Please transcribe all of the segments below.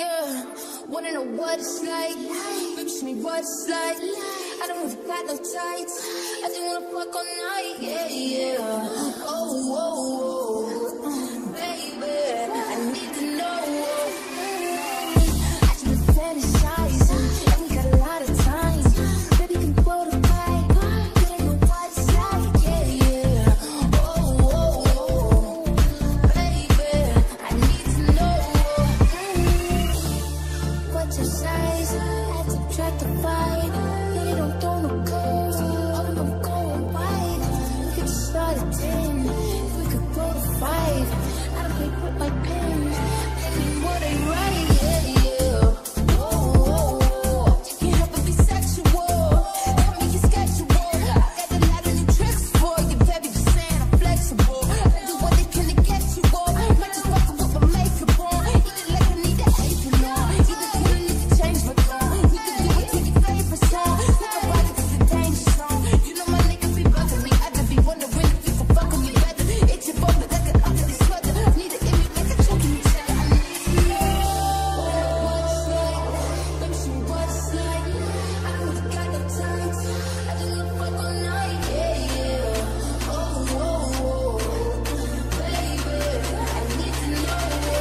Yeah, wanna know what it's like. Bitch me what it's like. I don't really got no tights. I just wanna fuck all night. Yeah, yeah. Oh, oh, oh. Baby, I need to know. I just been fantasizing, and we got a lot of time. Baby, can blow the pipe. You don't know what it's like. Yeah, yeah. Oh, oh, oh. Baby, I need to know. What's your size? I subtract the fight. Yeah, you don't throw no curves. All of them going wide. We could just start at 10. If we could go to 5. I don't play with my pens. They mean what they write. Yeah, yeah. Oh, oh, oh. You can't help but be sexual. Tell me you're schedule. I got a lot of new tricks for you, baby. Just saying I'm flexible. I do what they can to get you off. Might just walk with my makeup on. Eat it like I need an apron on. Either can I need to change my tone. We can do it to your favorite song. Think about it 'cause it's a danger song. You know my nigga be bugging me. I just be wondering if you can fuck with me better. It's your bumper like an ugly sweater. Need an image like a choking each other. I need to know what's like. Let me see what's like. I don't really got no time. I just wanna fuck all night. Yeah, yeah. Oh, oh, oh. Baby, I need to know.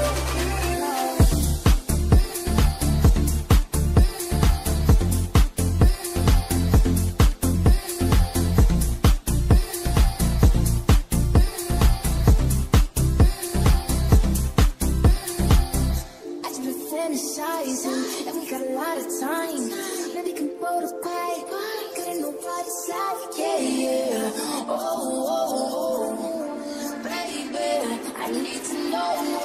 I just been fantasizing, and we got a lot of time. Maybe can blow the pipe. Gotta know what it's like. Yeah, yeah. Oh, oh, oh. Baby, I need to know.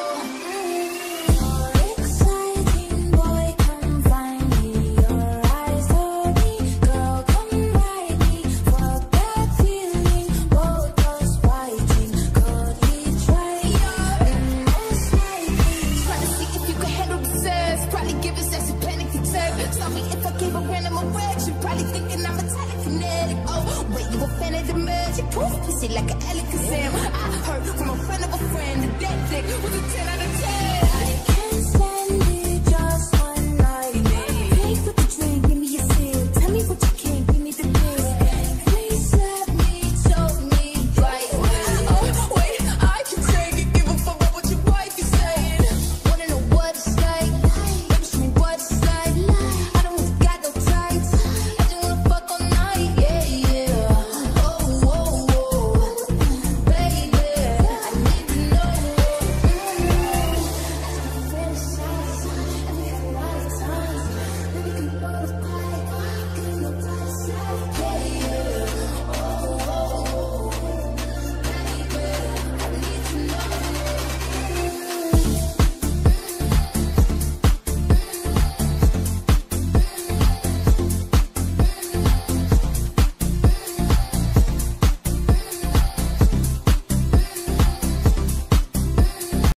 Exciting boy, come find me. Your eyes on me, girl, come ride me. Fuck that feeling, both us fighting. Could we try? Most likely. Try to see if you can handle the sex. Probably give us that panic attack. Tell me if I gave a random erection. Probably thinking I'm a telekinetic. Oh, wait, you a fan of the magic? Proof pussy like an Alakazam. I heard from a friend of a friend that dick was a 10 out of 10.